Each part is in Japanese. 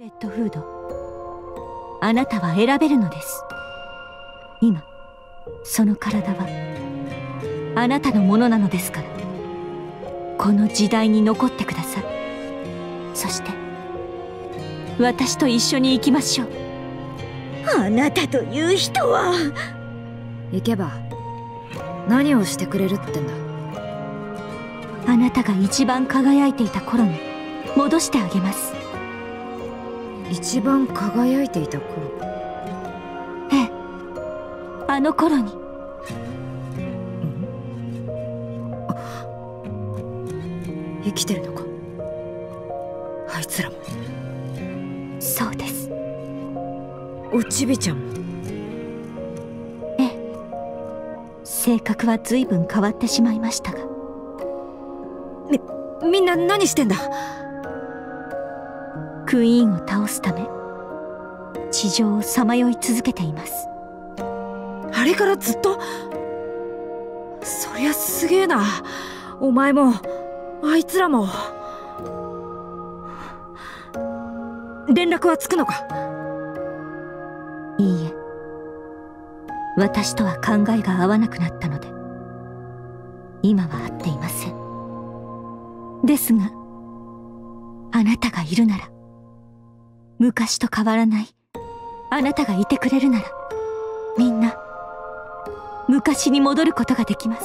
レッドフード、あなたは選べるのです。今その体はあなたのものなのですから、この時代に残ってください。そして私と一緒に行きましょう。 あなたという人は。 行けば何をしてくれるってんだ。 あなたが一番輝いていた頃に戻してあげます。 一番輝いていた頃。 ええ、あの頃に。 生きてるのか、あいつらも。 そうです。 おちびちゃんも。 ええ、性格は随分変わってしまいましたが。 みんな何してんだ。 クイーンを倒すため地上をさまよい続けています。 あれからずっと。そりゃすげえな。お前もあいつらも。連絡はつくのか。 いいえ、私とは考えが合わなくなったので今は会っていません。ですがあなたがいるなら、昔と変わらないあなたがいてくれるなら、みんな昔に戻ることができます。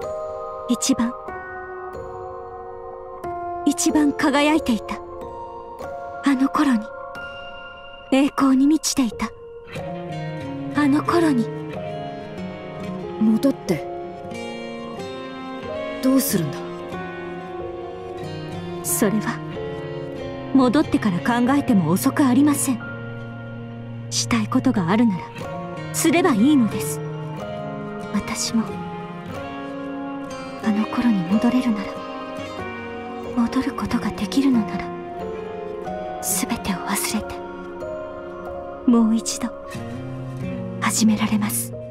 一番輝いていたあの頃に、栄光に満ちていたあの頃に。 戻ってどうするんだ。 それは戻ってから考えても遅くありません。したいことがあるならすればいいのです。私もあの頃に戻れるなら、戻ることができるのなら、全てを忘れてもう一度始められます。